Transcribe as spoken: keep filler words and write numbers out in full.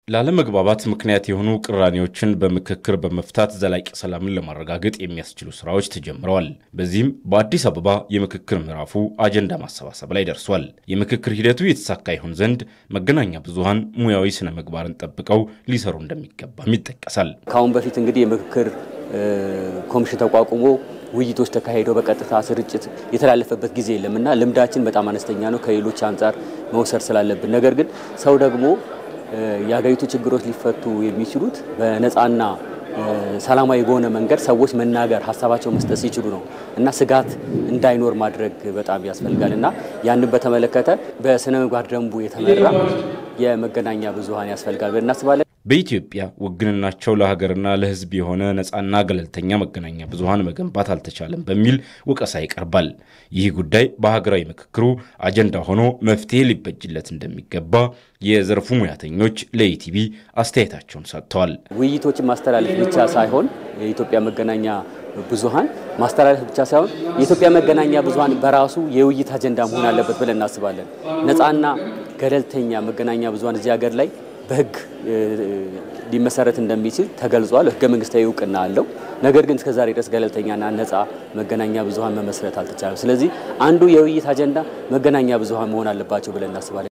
ላለመግባባት ምክንያት የሆኑ ቅራኔዎችን በምክክር በመፍታት ዘላቂ ሰላምን ለማረጋገጥ የሚያስችሉ ስራዎች ተጀምረዋል። በዚህም በአዲስ አበባ የምክክር ምዕራፉ አጀንዳ ማሰባሰብ ላይ ደርሷል። የምክክር ሂደቱ የተሳካ ይሆን ዘንድ መገናኛ ብዙሃን ሙያዊ ስነ ምግባርን ጠብቀው ሊሰሩ እንደሚገባም ይጠቀሳል። ካሁን በፊት እንግዲህ የምክክር ኮሚሽን ተቋቁሞ ውይይቶች ተካሂደው በቀጥታ ስርጭት የተላለፈበት ጊዜ የለምና ልምዳችን በጣም አነስተኛ ነው ከሌሎች አንፃር መውሰድ ስላለብን። ነገር ግን ሰው ደግሞ የሀገሪቱ ችግሮች ሊፈቱ የሚችሉት በነፃና ሰላማዊ በሆነ መንገድ ሰዎች መናገር ሀሳባቸው መስጠት ሲችሉ ነው እና ስጋት እንዳይኖር ማድረግ በጣም ያስፈልጋልና ያንን በተመለከተ በስነ ምግባር ደንቡ የተመራ የመገናኛ ብዙሃን ያስፈልጋል ብለን እናስባለን። በኢትዮጵያ ወግንናቸው ለሀገርና ለሕዝብ የሆነ ነፃና ገለልተኛ መገናኛ ብዙሃን መገንባት አልተቻለም በሚል ወቀሳ ይቀርባል። ይህ ጉዳይ በሀገራዊ ምክክሩ አጀንዳ ሆኖ መፍትሄ ሊበጅለት እንደሚገባ የዘርፉ ሙያተኞች ለኢቲቪ አስተያየታቸውን ሰጥተዋል። ውይይቶችን ማስተላለፍ ብቻ ሳይሆን የኢትዮጵያ መገናኛ ብዙሃን ማስተላለፍ ብቻ ሳይሆን የኢትዮጵያ መገናኛ ብዙሃን በራሱ የውይይት አጀንዳ መሆን አለበት ብለን እናስባለን። ነፃና ገለልተኛ መገናኛ ብዙሃን እዚህ ሀገር ላይ በህግ ሊመሰረት እንደሚችል ተገልጿል። ህገ መንግስታዊ እውቅና አለው። ነገር ግን እስከዛሬ ድረስ ገለልተኛና ነፃ መገናኛ ብዙሃን መመስረት አልተቻለም። ስለዚህ አንዱ የውይይት አጀንዳ መገናኛ ብዙሃን መሆን አለባቸው ብለን እናስባለን።